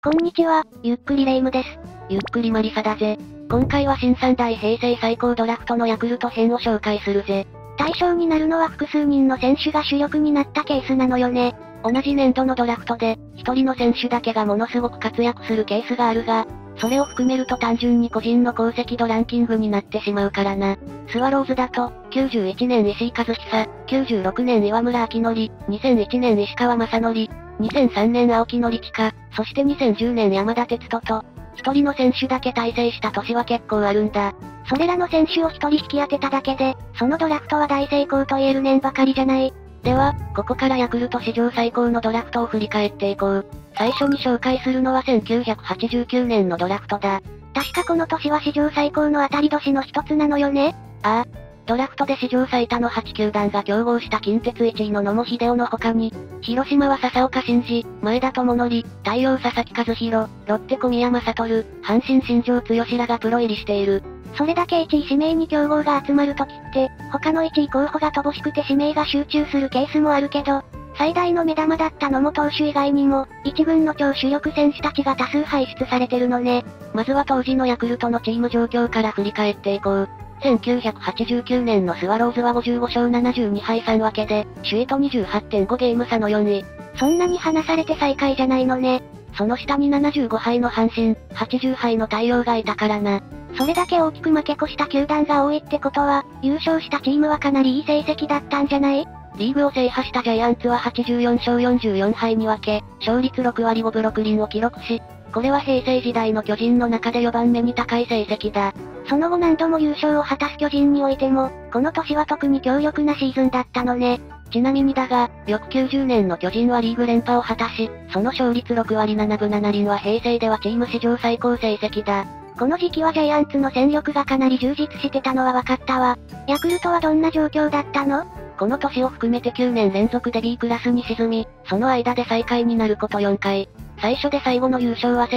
こんにちは、ゆっくりレ夢ムです。 ゆっくりマリサだぜ。今回は新3代平成最高ドラフトのヤクルト編を紹介するぜ。 対象になるのは複数人の選手が主力になったケースなのよね。 同じ年度のドラフトで、一人の選手だけがものすごく活躍するケースがあるが、それを含めると単純に個人の功績度ランキングになってしまうからな。スワローズだと、91年石井一久、96年岩村明則、2001年石川雅則、2003年青木宣親、そして2010年山田哲人と、一人の選手だけ大成した年は結構あるんだ。 それらの選手を一人引き当てただけで、そのドラフトは大成功と言える年ばかりじゃない。 では、ここからヤクルト史上最高のドラフトを振り返っていこう。最初に紹介するのは1989年のドラフトだ。 確かこの年は史上最高の当たり年の一つなのよね。 ああ。ドラフトで史上最多の8球団が競合した近鉄1位の野茂英雄の他に、広島は笹岡慎二、前田智則、大洋佐々木和弘、ロッテ小宮山悟、阪神新庄剛志らがプロ入りしている。 それだけ1位指名に競合が集まるときって、他の1位候補が乏しくて指名が集中するケースもあるけど、最大の目玉だった野茂投手以外にも、一軍の超主力選手たちが多数輩出されてるのね。 まずは当時のヤクルトのチーム状況から振り返っていこう。1989年のスワローズは55勝72敗3分けで、首位と 28.5 ゲーム差の4位。 そんなに離されて最下位じゃないのね。 その下に75敗の阪神、80敗の太陽がいたからな。 それだけ大きく負け越した球団が多いってことは、優勝したチームはかなりいい成績だったんじゃない？ リーグを制覇したジャイアンツは84勝44敗に分け、勝率6割5分6厘を記録し、これは平成時代の巨人の中で4番目に高い成績だ。 その後何度も優勝を果たす巨人においても、この年は特に強力なシーズンだったのね。 ちなみにだが、翌90年の巨人はリーグ連覇を果たし、その勝率6割7分7厘は平成ではチーム史上最高成績だ。 この時期はジャイアンツの戦力がかなり充実してたのは分かったわ。ヤクルトはどんな状況だったの？ この年を含めて9年連続で B クラスに沈み、その間で最下位になること4回。最初で最後の優勝は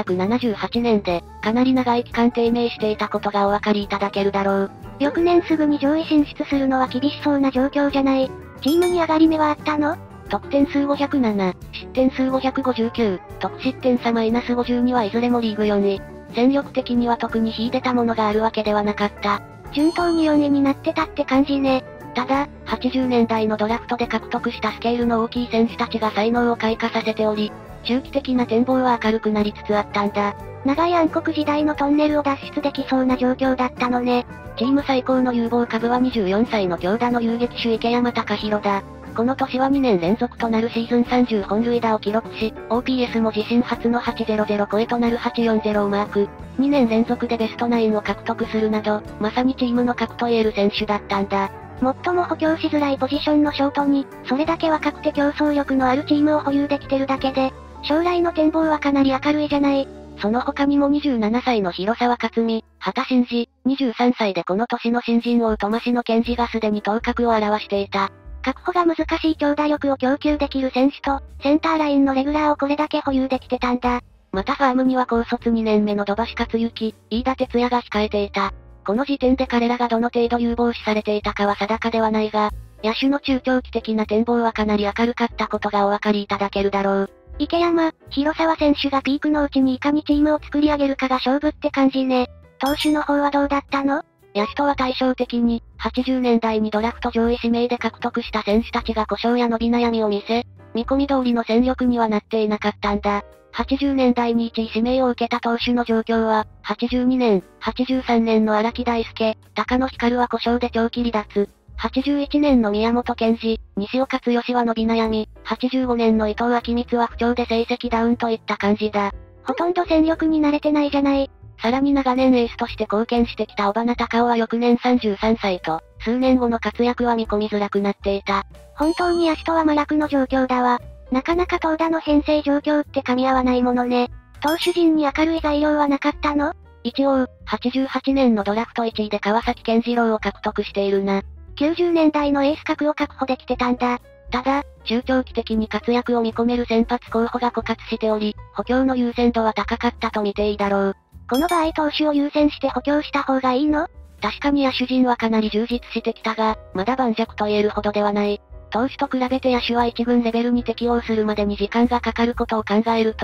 1978年で、かなり長い期間低迷していたことがお分かりいただけるだろう。 翌年すぐに上位進出するのは厳しそうな状況じゃない。チームに上がり目はあったの？ 得点数507、失点数559、得失点差マイナス52はいずれもリーグ4位。戦力的には特に秀でたものがあるわけではなかった。 順当に4位になってたって感じね。 ただ、80年代のドラフトで獲得したスケールの大きい選手たちが才能を開花させており、中期的な展望は明るくなりつつあったんだ。 長い暗黒時代のトンネルを脱出できそうな状況だったのね。 チーム最高の有望株は24歳の強打の遊撃手池山隆弘だ。この年は2年連続となるシーズン30本塁打を記録し、OPS も自身初の800超えとなる840をマーク。2年連続でベストナインを獲得するなど、まさにチームの核と言える選手だったんだ。 最も補強しづらいポジションのショートに、それだけ若くて競争力のあるチームを保有できてるだけで、将来の展望はかなり明るいじゃない。 その他にも27歳の広沢克実、畑真司、23歳でこの年の新人王トマシノケンジがすでに頭角を現していた。 確保が難しい長打力を供給できる選手と、センターラインのレギュラーをこれだけ保有できてたんだ。 またファームには高卒2年目の土橋克之、飯田哲也が控えていた。この時点で彼らがどの程度有望視されていたかは定かではないが、野手の中長期的な展望はかなり明るかったことがお分かりいただけるだろう。 池山、広沢選手がピークのうちにいかにチームを作り上げるかが勝負って感じね。投手の方はどうだったの？ 野手とは対照的に、80年代にドラフト上位指名で獲得した選手たちが故障や伸び悩みを見せ、見込み通りの戦力にはなっていなかったんだ。80年代に1位指名を受けた投手の状況は、82年、83年の荒木大輔、高野光は故障で長期離脱。81年の宮本健二、西岡剛は伸び悩み、85年の伊藤昭光は不調で成績ダウンといった感じだ。 ほとんど戦力に慣れてないじゃない。 さらに長年エースとして貢献してきた尾花高尾は翌年33歳と、数年後の活躍は見込みづらくなっていた。 本当に野手とは真逆の状況だわ。なかなか投打の編成状況って噛み合わないものね。投手陣に明るい材料はなかったの？ 一応、88年のドラフト1位で川崎健次郎を獲得しているな。 90年代のエース格を確保できてたんだ。 ただ、中長期的に活躍を見込める先発候補が枯渇しており、補強の優先度は高かったと見ていいだろう。 この場合投手を優先して補強した方がいいの？ 確かに野手陣はかなり充実してきたが、まだ盤石と言えるほどではない。投手と比べて野手は一軍レベルに適応するまでに時間がかかることを考えると、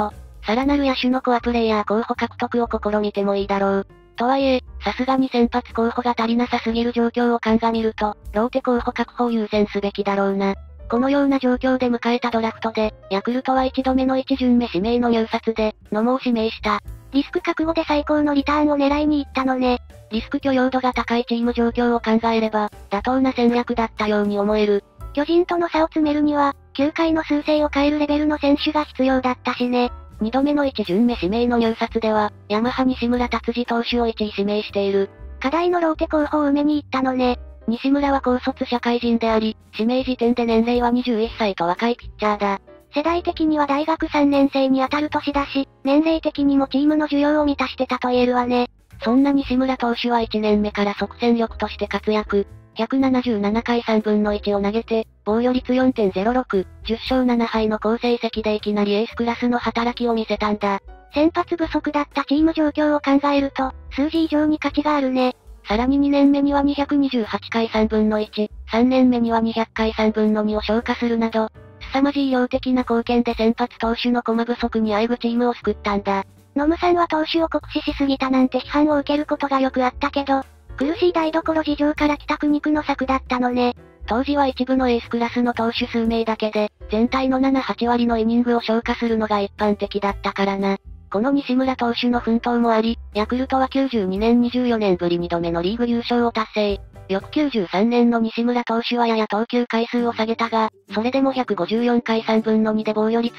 さらなる野手のコアプレイヤー候補獲得を試みてもいいだろう。とはいえ、さすがに先発候補が足りなさすぎる状況を鑑みると、ローテ候補確保を優先すべきだろうな。このような状況で迎えたドラフトで、ヤクルトは1度目の1巡目指名の入札で、野茂を指名した。 リスク覚悟で最高のリターンを狙いに行ったのね。 リスク許容度が高いチーム状況を考えれば、妥当な戦略だったように思える。 巨人との差を詰めるには、9回の数勢を変えるレベルの選手が必要だったしね。 2度目の1巡目指名の入札では、ヤマハ西村達治投手を1位指名している。 課題のローテ候補を埋めに行ったのね。 西村は高卒社会人であり、指名時点で年齢は21歳と若いピッチャーだ。 世代的には大学3年生に当たる年だし、年齢的にもチームの需要を満たしてたと言えるわね。 そんな西村投手は1年目から即戦力として活躍。177回3分の1を投げて、防御率 4.06、10勝7敗の好成績でいきなりエースクラスの働きを見せたんだ。 先発不足だったチーム状況を考えると、数字以上に価値があるね。 さらに2年目には228回3分の1、3年目には200回3分の2を消化するなど、凄まじい量的な貢献で先発投手の駒不足にあえぐチームを救ったんだ。 野村さんは投手を酷使しすぎたなんて批判を受けることがよくあったけど、苦しい台所事情から来た苦肉の策だったのね。 当時は一部のエースクラスの投手数名だけで、全体の7、8割のイニングを消化するのが一般的だったからな。この西村投手の奮闘もあり、ヤクルトは92年24年ぶり2度目のリーグ優勝を達成。翌93年の西村投手はやや投球回数を下げたが、それでも154回3分の2で防御率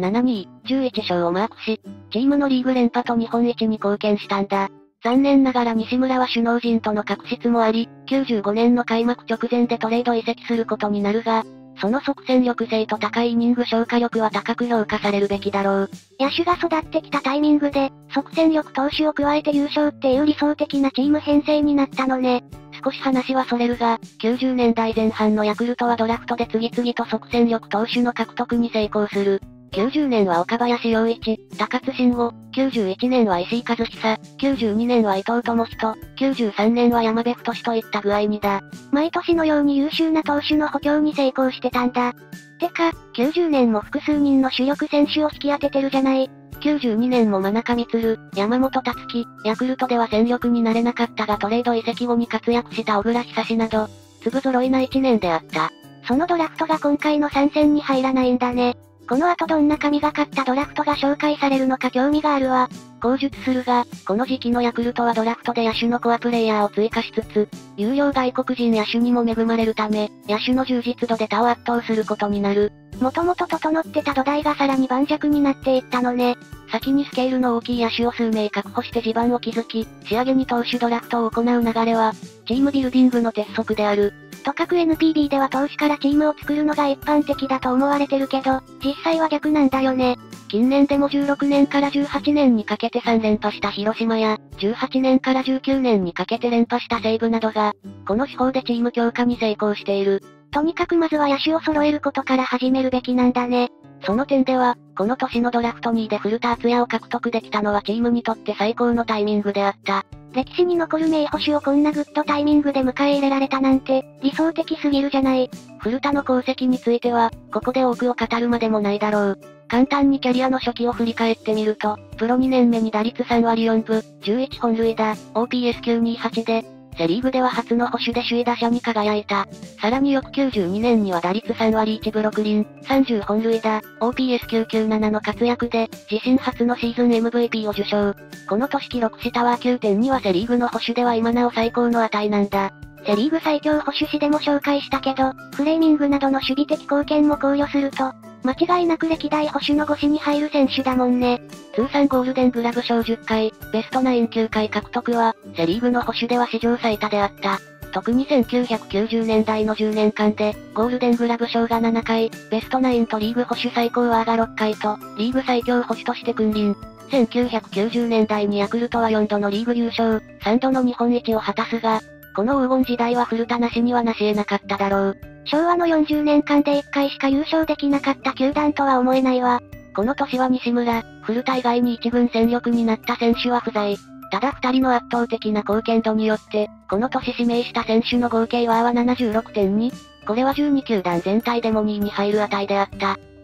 3.72、11勝をマークし、チームのリーグ連覇と日本一に貢献したんだ。残念ながら西村は首脳陣との確執もあり、95年の開幕直前でトレード移籍することになるが、その即戦力性と高いイニング消化力は高く評価されるべきだろう。 野手が育ってきたタイミングで、即戦力投手を加えて優勝っていう理想的なチーム編成になったのね。 少し話はそれるが、90年代前半のヤクルトはドラフトで次々と即戦力投手の獲得に成功する。90年は岡林洋一、高津臣吾、91年は石井一久、92年は伊藤智人、93年は山部太といった具合にだ。 毎年のように優秀な投手の補強に成功してたんだ。てか、90年も複数人の主力選手を引き当ててるじゃない。 92年も真中満、山本達樹、ヤクルトでは戦力になれなかったがトレード移籍後に活躍した小倉久志など、粒揃いな1年であった。 そのドラフトが今回の参戦に入らないんだね。この後どんな神がかったドラフトが紹介されるのか興味があるわ。 口述するが、この時期のヤクルトはドラフトで野手のコアプレイヤーを追加しつつ、有料外国人野手にも恵まれるため、野手の充実度で他を圧倒することになる。 もともと整ってた土台がさらに盤石になっていったのね。 先にスケールの大きい野手を数名確保して地盤を築き、仕上げに投手ドラフトを行う流れは、チームビルディングの鉄則である。 とかく NPB では投手からチームを作るのが一般的だと思われてるけど、実際は逆なんだよね。 近年でも16年から18年にかけて3連覇した広島や、18年から19年にかけて連覇した西武などが、この手法でチーム強化に成功している。 とにかくまずは野手を揃えることから始めるべきなんだね。 その点では、この年のドラフト2位で古田敦也を獲得できたのはチームにとって最高のタイミングであった。 歴史に残る名捕手をこんなグッドタイミングで迎え入れられたなんて、理想的すぎるじゃない。 古田の功績については、ここで多くを語るまでもないだろう。簡単にキャリアの初期を振り返ってみると、プロ2年目に打率3割4分、11本塁打、OPS928 で、セリーグでは初の捕手で首位打者に輝いた。さらに翌92年には打率3割1分6厘、30本塁打、OPS997 の活躍で、自身初のシーズン MVP を受賞。この年記録したは 9.2 はセリーグの捕手では今なお最高の値なんだ。 セリーグ最強捕手誌でも紹介したけど、フレーミングなどの守備的貢献も考慮すると、間違いなく歴代捕手の5子に入る選手だもんね。 通算ゴールデングラブ賞10回、ベストナイン9回獲得は、セリーグの捕手では史上最多であった。特に1990年代の10年間で、ゴールデングラブ賞が7回、ベストナインとリーグ捕手最高ワーが6回と、リーグ最強捕手として君臨。1990年代にヤクルトは4度のリーグ優勝、3度の日本一を果たすが、この黄金時代は古田なしには成し得なかっただろう。 昭和の40年間で1回しか優勝できなかった球団とは思えないわ。 この年は西村、古田以外に一軍戦力になった選手は不在。ただ2人の圧倒的な貢献度によって、この年指名した選手の合計は 76.2。これは12球団全体でも2位に入る値であった。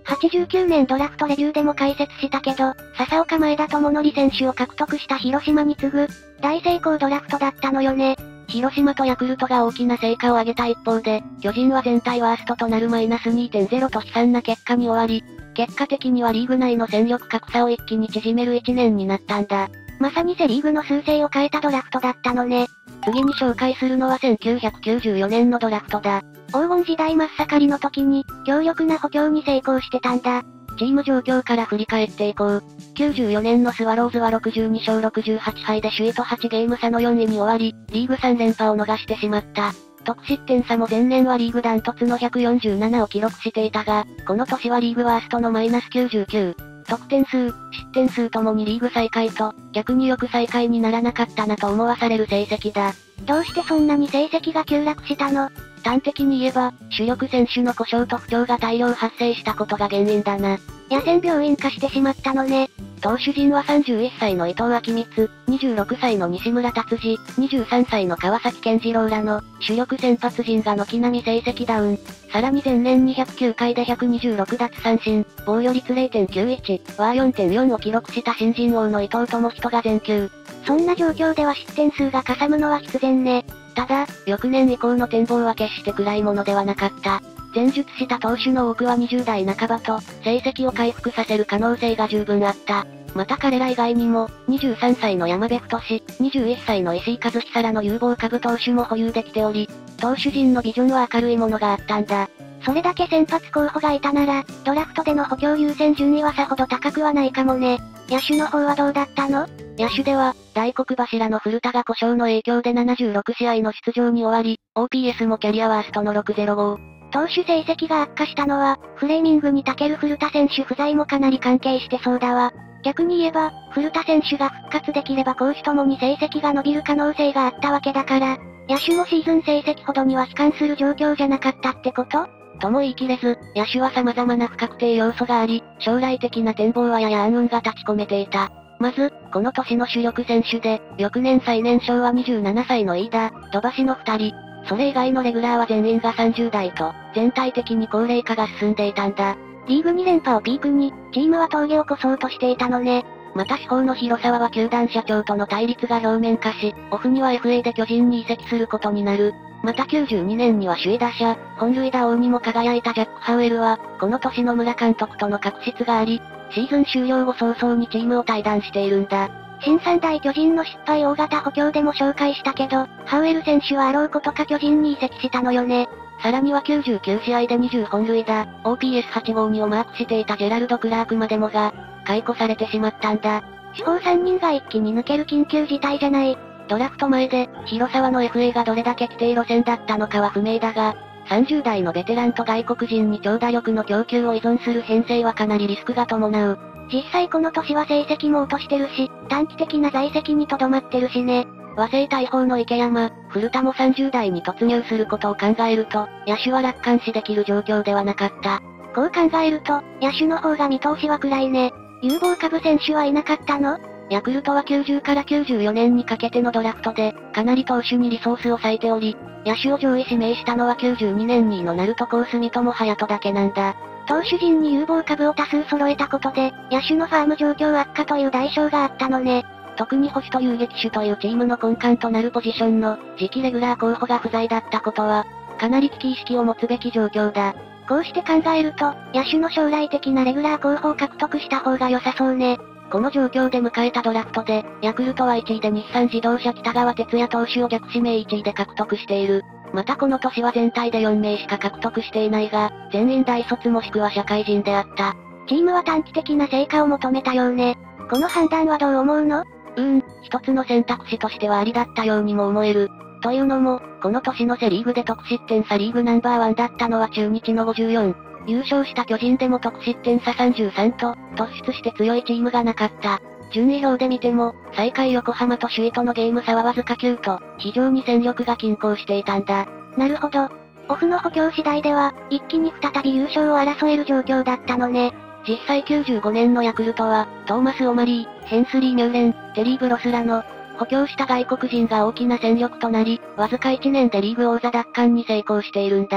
89年ドラフトレビューでも解説したけど、笹岡前田智則選手を獲得した広島に次ぐ、大成功ドラフトだったのよね。 広島とヤクルトが大きな成果を上げた一方で、巨人は全体ワーストとなるマイナス 2.0 と悲惨な結果に終わり、結果的にはリーグ内の戦力格差を一気に縮める1年になったんだ。 まさにセリーグの趨勢を変えたドラフトだったのね。 次に紹介するのは1994年のドラフトだ。 黄金時代真っ盛りの時に、強力な補強に成功してたんだ。 チーム状況から振り返っていこう。94年のスワローズは62勝68敗で首位と8ゲーム差の4位に終わり、リーグ3連覇を逃してしまった。得失点差も前年はリーグダントツの147を記録していたが、この年はリーグワーストのマイナス99。得点数、失点数ともにリーグ最下位と、逆によく最下位にならなかったなと思わされる成績だ。 どうしてそんなに成績が急落したの？ 端的に言えば、主力選手の故障と不調が大量発生したことが原因だな。 野戦病院化してしまったのね。 投手陣は31歳の伊藤昭光、26歳の西村達治、23歳の川崎健次郎らの主力先発陣が軒並み成績ダウン。さらに前年209回で126奪三振、防御率 0.91、ワー 4.4 を記録した新人王の伊藤智人が全休。 そんな状況では失点数がかさむのは必然ね。 ただ、翌年以降の展望は決して暗いものではなかった。前述した投手の多くは20代半ばと、成績を回復させる可能性が十分あった。また彼ら以外にも、23歳の山部太、21歳の石井和久らの有望株投手も保有できており、投手陣のビジョンは明るいものがあったんだ。 それだけ先発候補がいたなら、ドラフトでの補強優先順位はさほど高くはないかもね。野手の方はどうだったの？ 野手では、大黒柱の古田が故障の影響で76試合の出場に終わり、OPS もキャリアワーストの605。 投手成績が悪化したのは、フレーミングに長ける古田選手不在もかなり関係してそうだわ。逆に言えば、古田選手が復活できれば攻守ともに成績が伸びる可能性があったわけだから、野手もシーズン成績ほどには悲観する状況じゃなかったってこと？ とも言い切れず、野手は様々な不確定要素があり、将来的な展望はやや暗雲が立ち込めていた。まず、この年の主力選手で、翌年最年少は27歳の飯田、土橋の2人。それ以外のレギュラーは全員が30代と、全体的に高齢化が進んでいたんだ。 リーグ2連覇をピークに、チームは峠を越そうとしていたのね。 また司法の広沢は球団社長との対立が表面化し、オフには FA で巨人に移籍することになる。また92年には首位打者、本塁打王にも輝いたジャック・ハウエルは、この年の村監督との確執があり、シーズン終了後早々にチームを退団しているんだ。 新三大巨人の失敗大型補強でも紹介したけど、ハウエル選手はあろうことか巨人に移籍したのよね。 さらには99試合で20本塁打、OPS852 をマークしていたジェラルド・クラークまでもが、解雇されてしまったんだ。 司法3人が一気に抜ける緊急事態じゃない。 ドラフト前で、広沢の FA がどれだけ規定路線だったのかは不明だが、30代のベテランと外国人に長打力の供給を依存する編成はかなりリスクが伴う。 実際この年は成績も落としてるし、短期的な在籍にとどまってるしね。 和製大砲の池山、古田も30代に突入することを考えると、野手は楽観視できる状況ではなかった。 こう考えると、野手の方が見通しは暗いね。有望株選手はいなかったの？ ヤクルトは90から94年にかけてのドラフトで、かなり投手にリソースを割いており、野手を上位指名したのは92年にの鳴門コース三友隼人だけなんだ。 投手陣に有望株を多数揃えたことで、野手のファーム状況悪化という代償があったのね。 特に星と遊撃手というチームの根幹となるポジションの次期レギュラー候補が不在だったことは、かなり危機意識を持つべき状況だ。 こうして考えると、野手の将来的なレギュラー候補を獲得した方が良さそうね。 この状況で迎えたドラフトで、ヤクルトは1位で日産自動車北川哲也投手を逆指名1位で獲得している。またこの年は全体で4名しか獲得していないが、全員大卒もしくは社会人であった。 チームは短期的な成果を求めたようね。この判断はどう思うの？ 一つの選択肢としてはありだったようにも思える。というのも、この年のセリーグで得失点差リーグナンバーワンだったのは中日の54。優勝した巨人でも得失点差33と、突出して強いチームがなかった。順位表で見ても、最下位横浜と首位とのゲーム差はわずか9と、非常に戦力が均衡していたんだ。 なるほど。オフの補強次第では、一気に再び優勝を争える状況だったのね。 実際95年のヤクルトは、トーマス・オマリー、ヘンスリー・ミューレン、テリー・ブロスらの、補強した外国人が大きな戦力となり、わずか1年でリーグ王座奪還に成功しているんだ。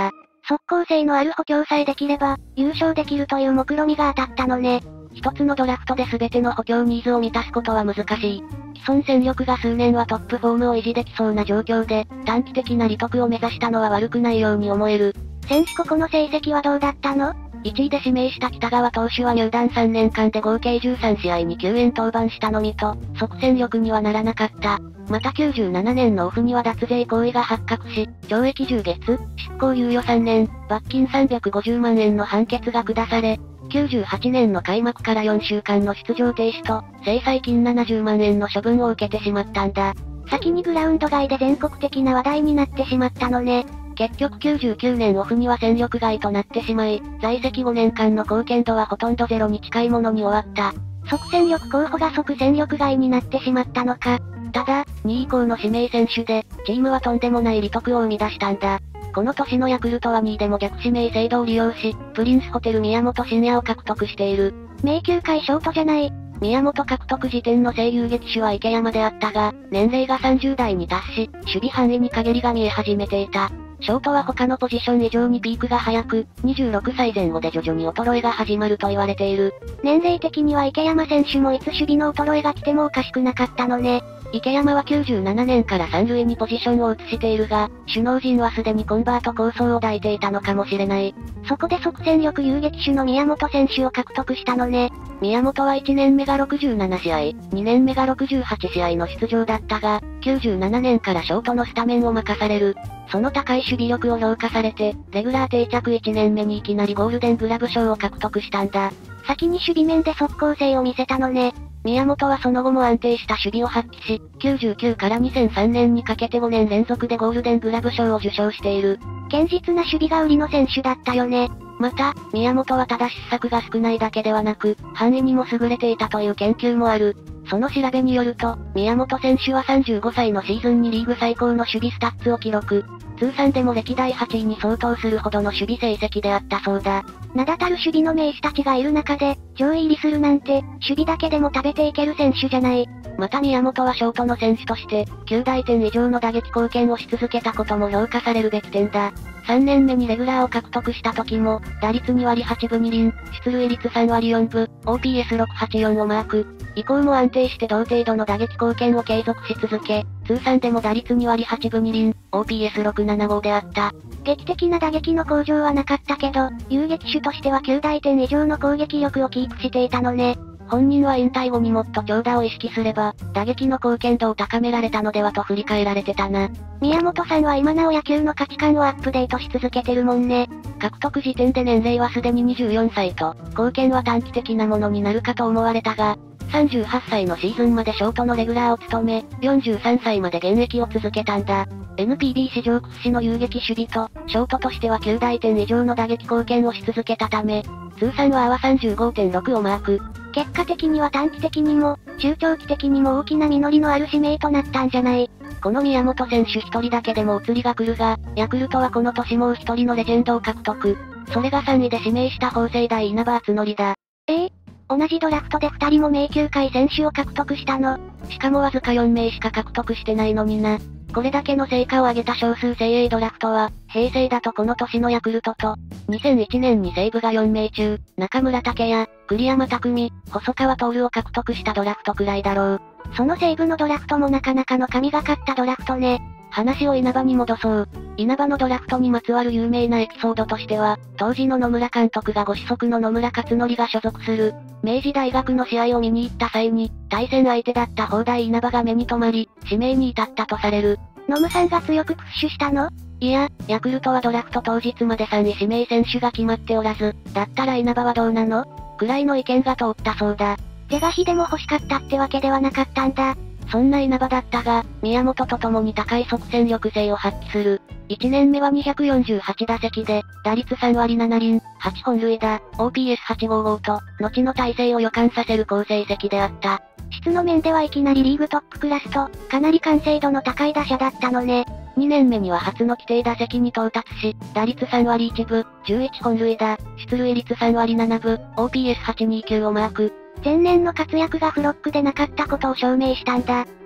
速攻性のある補強さえできれば、優勝できるという目論見が当たったのね。 一つのドラフトで全ての補強ニーズを満たすことは難しい。既存戦力が数年はトップフォームを維持できそうな状況で、短期的な利得を目指したのは悪くないように思える。 選手個々の成績はどうだったの ？1位で指名した北川投手は入団3年間で合計13試合に救援登板したのみと、即戦力にはならなかった。また97年のオフには脱税行為が発覚し、懲役10月、執行猶予3年、罰金350万円の判決が下され、98年の開幕から4週間の出場停止と、制裁金70万円の処分を受けてしまったんだ。 先にグラウンド外で全国的な話題になってしまったのね。 結局99年オフには戦力外となってしまい、在籍5年間の貢献度はほとんどゼロに近いものに終わった。 即戦力候補が即戦力外になってしまったのか。 ただ、2位以降の指名選手で、チームはとんでもない利得を生み出したんだ。この年のヤクルトは2位でも逆指名制度を利用し、プリンスホテル宮本慎也を獲得している。 名球会ショートじゃない。 宮本獲得時点の正遊撃手は池山であったが、年齢が30代に達し、守備範囲に陰りが見え始めていた。ショートは他のポジション以上にピークが早く、26歳前後で徐々に衰えが始まると言われている。 年齢的には池山選手もいつ守備の衰えが来てもおかしくなかったのね。 池山は97年から三塁にポジションを移しているが、首脳陣はすでにコンバート構想を抱いていたのかもしれない。 そこで即戦力遊撃手の宮本選手を獲得したのね。 宮本は1年目が67試合、2年目が68試合の出場だったが、97年からショートのスタメンを任される。その高い守備力を評価されて、レギュラー定着1年目にいきなりゴールデングラブ賞を獲得したんだ。 先に守備面で速攻性を見せたのね。 宮本はその後も安定した守備を発揮し、99から2003年にかけて5年連続でゴールデングラブ賞を受賞している。 堅実な守備が売りの選手だったよね。 また、宮本はただ失策が少ないだけではなく、範囲にも優れていたという研究もある。その調べによると、宮本選手は35歳のシーズンにリーグ最高の守備スタッツを記録。通算でも歴代8位に相当するほどの守備成績であったそうだ。 名だたる守備の名手たちがいる中で、上位入りするなんて、守備だけでも食べていける選手じゃない。 また宮本はショートの選手として、9大点以上の打撃貢献をし続けたことも評価されるべき点だ。3年目にレギュラーを獲得した時も、打率2割8分2厘、出塁率3割4分、OPS684 をマーク。以降も安定して同程度の打撃貢献を継続し続け、通算でも打率2割8分2厘、OPS675 であった。 劇的な打撃の向上はなかったけど、遊撃手としては9大点以上の攻撃力をキープしていたのね。 本人は引退後にもっと長打を意識すれば、打撃の貢献度を高められたのではと振り返られてたな。 宮本さんは今なお野球の価値観をアップデートし続けてるもんね。 獲得時点で年齢はすでに24歳と、貢献は短期的なものになるかと思われたが、38歳のシーズンまでショートのレギュラーを務め、43歳まで現役を続けたんだ。NPB 史上屈指の遊撃守備と、ショートとしては9大点以上の打撃貢献をし続けたため、通算は35.6 をマーク。 結果的には短期的にも、中長期的にも大きな実りのある指名となったんじゃない。 この宮本選手一人だけでも移りが来るが、ヤクルトはこの年もう一人のレジェンドを獲得。それが3位で指名した法政大稲葉篤紀だ。 同じドラフトで2人も名球会選手を獲得したの。 しかもわずか4名しか獲得してないのにな。これだけの成果を上げた少数精鋭ドラフトは、平成だとこの年のヤクルトと、2001年に西武が4名中、中村剛也、栗山巧、細川徹を獲得したドラフトくらいだろう。 その西武のドラフトもなかなかの神がかったドラフトね。 話を稲葉に戻そう。稲葉のドラフトにまつわる有名なエピソードとしては、当時の野村監督がご子息の野村克則が所属する、明治大学の試合を見に行った際に、対戦相手だった砲台稲葉が目に留まり、指名に至ったとされる。 野村さんが強くプッシュしたの？ いや、ヤクルトはドラフト当日まで3位指名選手が決まっておらず、だったら稲葉はどうなの？くらいの意見が通ったそうだ。 是が非でも欲しかったってわけではなかったんだ。 そんな稲葉だったが、宮本と共に高い即戦力性を発揮する。1年目は248打席で、打率3割7厘、8本塁打、OPS855 と、後の体制を予感させる好成績であった。 質の面ではいきなりリーグトップクラスと、かなり完成度の高い打者だったのね。 2年目には初の規定打席に到達し、打率3割1分、11本塁打、出塁率3割7分、OPS829 をマーク。 前年の活躍がフロックでなかったことを証明したんだ。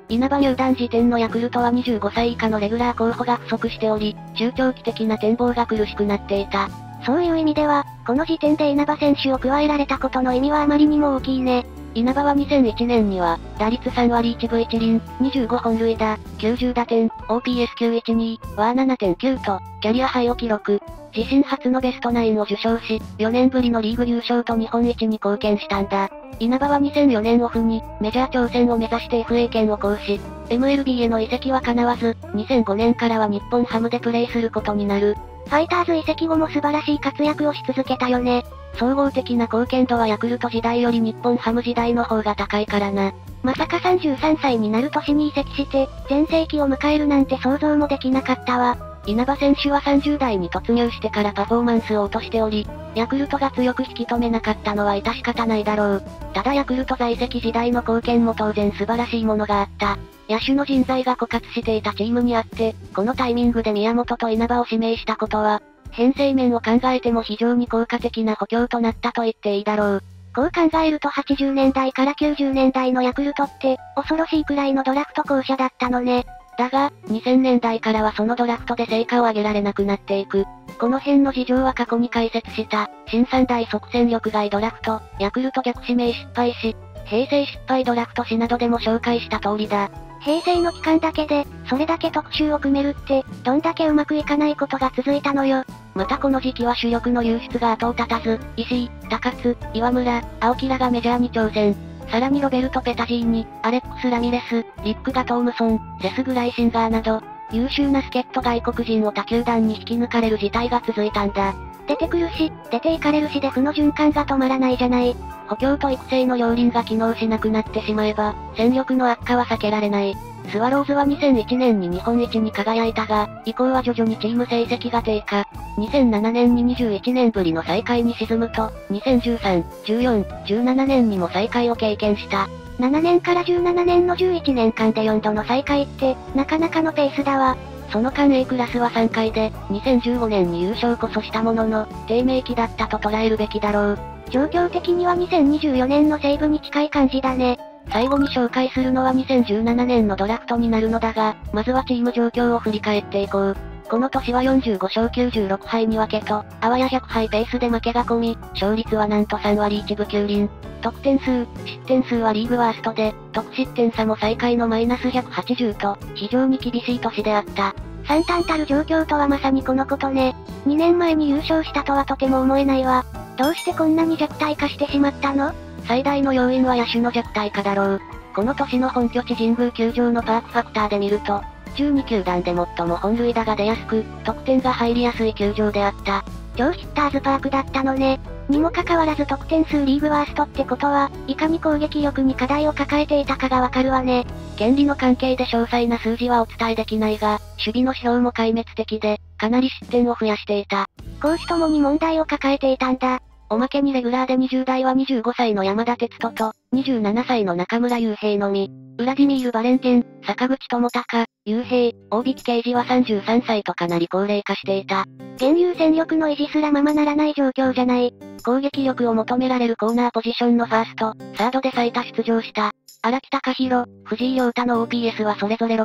稲葉入団時点のヤクルトは25歳以下のレギュラー候補が不足しており、中長期的な展望が苦しくなっていた。 そういう意味では、この時点で稲葉選手を加えられたことの意味はあまりにも大きいね。 稲葉は2001年には、打率3割1分1厘、25本塁打、90打点、OPS912、ワー 7.9 と、キャリアハイを記録。自身初のベストナインを受賞し、4年ぶりのリーグ優勝と日本一に貢献したんだ。稲葉は2004年オフに、メジャー挑戦を目指して FA 権を行使。MLB への移籍は叶わず、2005年からは日本ハムでプレーすることになる。 ファイターズ移籍後も素晴らしい活躍をし続けたよね。 総合的な貢献度はヤクルト時代より日本ハム時代の方が高いからな。 まさか33歳になる年に移籍して、全盛期を迎えるなんて想像もできなかったわ。 稲葉選手は30代に突入してからパフォーマンスを落としており、ヤクルトが強く引き止めなかったのは致し方ないだろう。ただヤクルト在籍時代の貢献も当然素晴らしいものがあった。野手の人材が枯渇していたチームにあって、このタイミングで宮本と稲葉を指名したことは、編成面を考えても非常に効果的な補強となったと言っていいだろう。 こう考えると80年代から90年代のヤクルトって、恐ろしいくらいのドラフト候補者だったのね。 だが、2000年代からはそのドラフトで成果を上げられなくなっていく。この辺の事情は過去に解説した、新三大即戦力外ドラフト、ヤクルト逆指名失敗し、平成失敗ドラフト誌などでも紹介した通りだ。 平成の期間だけで、それだけ特集を組めるって、どんだけうまくいかないことが続いたのよ。 またこの時期は主力の流出が後を絶たず、石井、高津、岩村、青木らがメジャーに挑戦。さらにロベルト・ペタジーニ、アレックス・ラミレス、リック・ガトームソン、セス・グライシンガーなど、優秀な助っ人外国人を他球団に引き抜かれる事態が続いたんだ。 出てくるし、出て行かれるしで負の循環が止まらないじゃない。 補強と育成の両輪が機能しなくなってしまえば、戦力の悪化は避けられない。スワローズは2001年に日本一に輝いたが、以降は徐々にチーム成績が低下。2007年に21年ぶりの最下位に沈むと、2013、14、17年にも最下位を経験した。 7年から17年の11年間で4度の最下位って、なかなかのペースだわ。 その間 A クラスは3回で、2015年に優勝こそしたものの、低迷期だったと捉えるべきだろう。 状況的には2024年の西武に近い感じだね。 最後に紹介するのは2017年のドラフトになるのだが、まずはチーム状況を振り返っていこう。この年は45勝96敗2分けと、あわや100敗ペースで負けが込み、勝率はなんと3割1分9厘。得点数、失点数はリーグワーストで、得失点差も最下位のマイナス180と、非常に厳しい年であった。 惨憺たる状況とはまさにこのことね。2年前に優勝したとはとても思えないわ。どうしてこんなに弱体化してしまったの？ 最大の要因は野手の弱体化だろう。この年の本拠地神宮球場のパークファクターで見ると、12球団で最も本塁打が出やすく、得点が入りやすい球場であった。 超ヒッターズパークだったのね。にもかかわらず得点数リーグワーストってことは、いかに攻撃力に課題を抱えていたかがわかるわね。 権利の関係で詳細な数字はお伝えできないが、守備の指標も壊滅的で、かなり失点を増やしていた。 攻守ともに問題を抱えていたんだ。 おまけにレギュラーで20代は25歳の山田哲人と、27歳の中村悠平のみ。ウラディミール・バレンティン、坂口智隆、悠平、大引啓二は33歳とかなり高齢化していた。 現有戦力の維持すらままならない状況じゃない。 攻撃力を求められるコーナーポジションのファースト、サードで最多出場した。荒木隆弘、藤井陽太の OPS はそれぞれ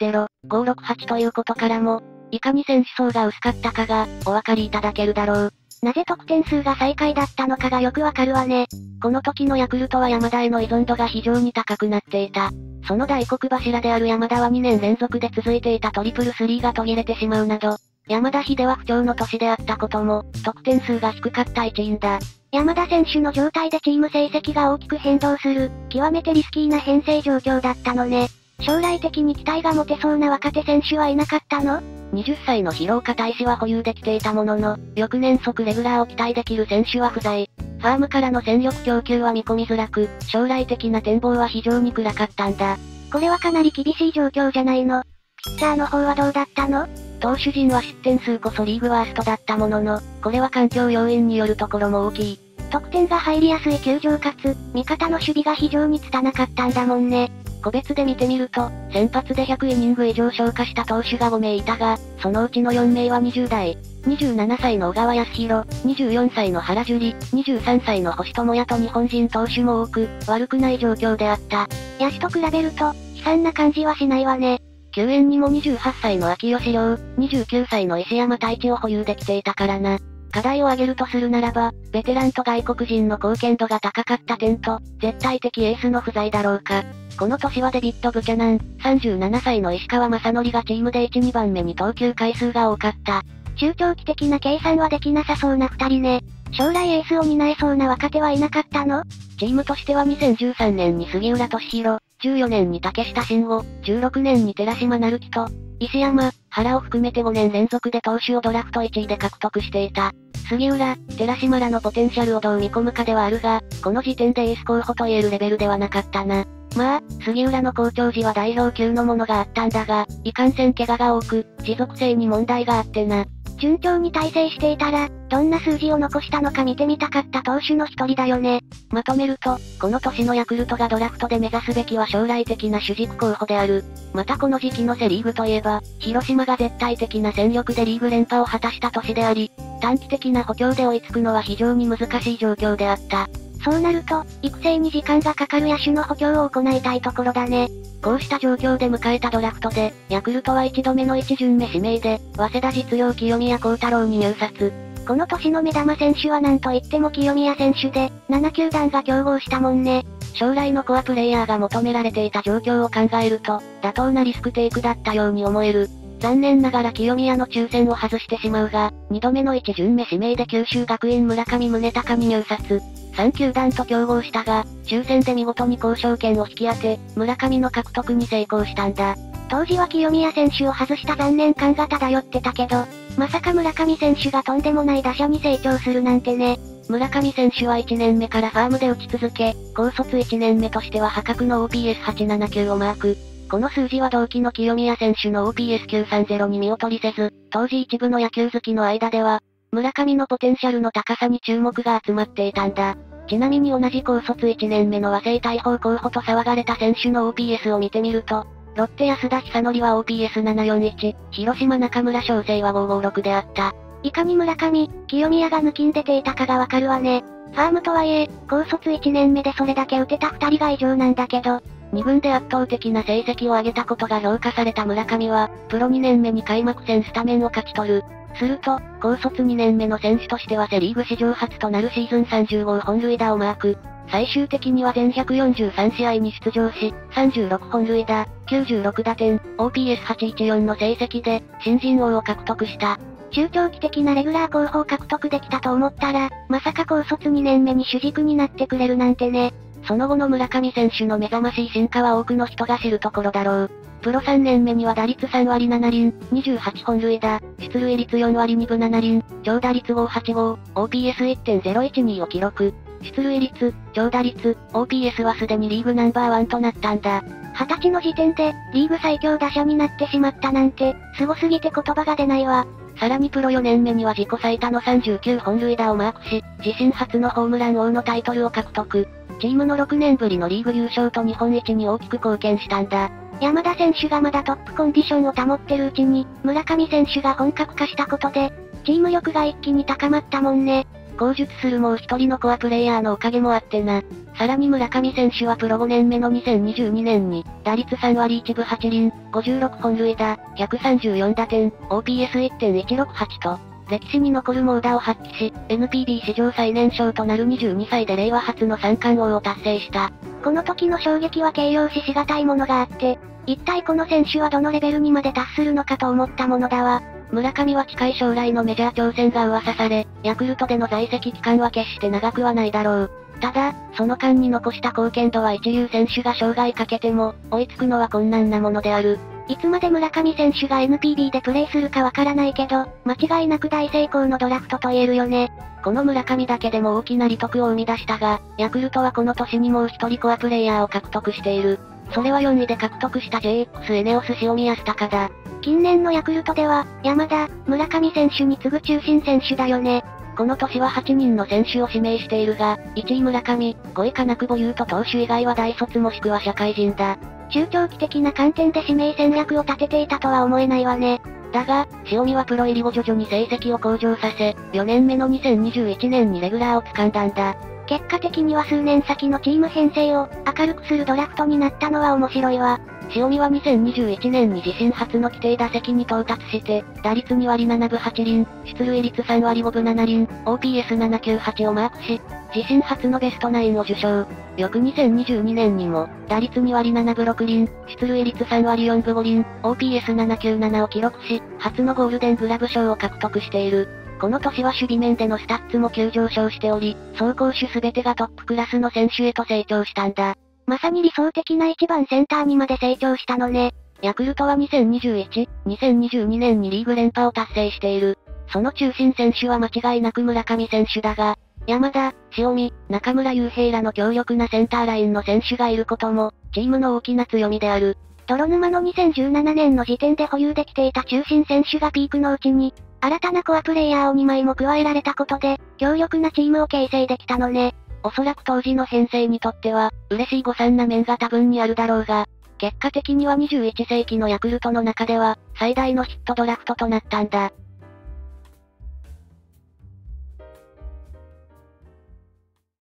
640、568ということからも、いかに選手層が薄かったかが、お分かりいただけるだろう。 なぜ得点数が最下位だったのかがよくわかるわね。 この時のヤクルトは山田への依存度が非常に高くなっていた。その大黒柱である山田は2年連続で続いていたトリプルスリーが途切れてしまうなど、山田秀は不調の年であったことも、得点数が低かった一因だ。 山田選手の状態でチーム成績が大きく変動する、極めてリスキーな編成状況だったのね。将来的に期待が持てそうな若手選手はいなかったの ？20歳の広岡大志は保有できていたものの、翌年即レギュラーを期待できる選手は不在。ファームからの戦力供給は見込みづらく、将来的な展望は非常に暗かったんだ。 これはかなり厳しい状況じゃないの。ピッチャーの方はどうだったの？ 投手陣は失点数こそリーグワーストだったものの、これは環境要因によるところも大きい。 得点が入りやすい球場かつ、味方の守備が非常に拙かったんだもんね。 個別で見てみると、先発で100イニング以上消化した投手が5名いたが、そのうちの4名は20代。27歳の小川康弘、24歳の原樹里、23歳の星智也と日本人投手も多く、悪くない状況であった。 野手と比べると、 惨な感じはしないわね。 救援にも28歳の秋吉亮、29歳の石山太一を保有できていたからな。課題を挙げるとするならば、ベテランと外国人の貢献度が高かった点と、絶対的エースの不在だろうか。この年はデビッド・ブキャナン、37歳の石川正則がチームで1、2番目に投球回数が多かった。 中長期的な計算はできなさそうな二人ね。将来エースを担えそうな若手はいなかったの？ チームとしては2013年に杉浦俊弘、14年に竹下慎吾、16年に寺島成樹と、石山、原を含めて5年連続で投手をドラフト1位で獲得していた。杉浦、寺島らのポテンシャルをどう見込むかではあるが、この時点でエース候補と言えるレベルではなかったな。まあ、杉浦の好調時は代表級のものがあったんだが、いかんせん怪我が多く、持続性に問題があってな。 順調に大成していたら、どんな数字を残したのか見てみたかった投手の一人だよね。 まとめると、この年のヤクルトがドラフトで目指すべきは将来的な主軸候補である。またこの時期のセリーグといえば、広島が絶対的な戦力でリーグ連覇を果たした年であり、短期的な補強で追いつくのは非常に難しい状況であった。 そうなると、育成に時間がかかる野手の補強を行いたいところだね。 こうした状況で迎えたドラフトで、ヤクルトは1度目の1巡目指名で、早稲田実業清宮幸太郎に入札。 この年の目玉選手はなんといっても清宮選手で、7球団が競合したもんね。 将来のコアプレイヤーが求められていた状況を考えると、妥当なリスクテイクだったように思える。残念ながら清宮の抽選を外してしまうが、2度目の1巡目指名で九州学院村上宗隆に入札。3球団と競合したが、抽選で見事に交渉権を引き当て、村上の獲得に成功したんだ。 当時は清宮選手を外した残念感が漂ってたけど、まさか村上選手がとんでもない打者に成長するなんてね。 村上選手は1年目からファームで打ち続け、高卒1年目としては破格の OPS879 をマーク。この数字は同期の清宮選手の OPS930 に見劣りせず、当時一部の野球好きの間では、村上のポテンシャルの高さに注目が集まっていたんだ。ちなみに同じ高卒1年目の和製大砲候補と騒がれた選手の OPS を見てみると、ロッテ安田久則は OPS741、広島中村翔成は556であった。 いかに村上、清宮が抜きん出ていたかがわかるわね。ファームとはいえ、高卒1年目でそれだけ打てた2人が異常なんだけど、 2軍で圧倒的な成績を上げたことが評価された村上は、プロ2年目に開幕戦スタメンを勝ち取る。すると、高卒2年目の選手としてはセリーグ史上初となるシーズン30号本塁打をマーク。最終的には全143試合に出場し、36本塁打、96打点、OPS814 の成績で、新人王を獲得した。 中長期的なレギュラー候補を獲得できたと思ったら、まさか高卒2年目に主軸になってくれるなんてね。 その後の村上選手の目覚ましい進化は多くの人が知るところだろう。プロ3年目には打率3割7厘、28本塁打、出塁率4割2分7厘、長打率585、OPS1.012 を記録。出塁率、長打率、OPS はすでにリーグナンバー1となったんだ。 20歳の時点で、リーグ最強打者になってしまったなんて、すごすぎて言葉が出ないわ。 さらにプロ4年目には自己最多の39本塁打をマークし、自身初のホームラン王のタイトルを獲得。チームの6年ぶりのリーグ優勝と日本一に大きく貢献したんだ。 山田選手がまだトップコンディションを保ってるうちに、村上選手が本格化したことで、チーム力が一気に高まったもんね。 後述するもう一人のコアプレイヤーのおかげもあってな。さらに村上選手はプロ5年目の2022年に、打率3割1分8厘、56本塁打、134打点、OPS1.168 と、歴史に残る猛打を発揮し、NPB 史上最年少となる22歳で令和初の三冠王を達成した。 この時の衝撃は形容ししがたいものがあって、一体この選手はどのレベルにまで達するのかと思ったものだわ。 村上は近い将来のメジャー挑戦が噂され、ヤクルトでの在籍期間は決して長くはないだろう。ただ、その間に残した貢献度は一流選手が生涯かけても、追いつくのは困難なものである。 いつまで村上選手が NPB でプレイするかわからないけど、間違いなく大成功のドラフトと言えるよね。 この村上だけでも大きな利得を生み出したが、ヤクルトはこの年にもう一人コアプレイヤーを獲得している。それは4位で獲得した JX エネオス塩見泰隆だ。 近年のヤクルトでは、山田、村上選手に次ぐ中心選手だよね。 この年は8人の選手を指名しているが、1位村上、5位金久保優斗投手以外は大卒もしくは社会人だ。 中長期的な観点で指名戦略を立てていたとは思えないわね。 だが、塩見はプロ入り後徐々に成績を向上させ、4年目の2021年にレギュラーを掴んだんだ。 結果的には数年先のチーム編成を明るくするドラフトになったのは面白いわ。 塩見は2021年に自身初の規定打席に到達して、打率2割7分8厘、出塁率3割5分7厘、OPS798 をマークし、自身初のベストナインを受賞。翌2022年にも、打率2割7分6厘、出塁率3割4分5厘、OPS797 を記録し、初のゴールデングラブ賞を獲得している。この年は守備面でのスタッツも急上昇しており、走攻守すべてがトップクラスの選手へと成長したんだ。 まさに理想的な一番センターにまで成長したのね。 ヤクルトは2021、2022年にリーグ連覇を達成している。その中心選手は間違いなく村上選手だが、山田、塩見、中村悠平らの強力なセンターラインの選手がいることも、チームの大きな強みである。 泥沼の2017年の時点で保有できていた中心選手がピークのうちに、新たなコアプレイヤーを2枚も加えられたことで、強力なチームを形成できたのね。 おそらく当時の編成にとっては、嬉しい誤算な面が多分にあるだろうが、結果的には21世紀のヤクルトの中では、最大のヒットドラフトとなったんだ。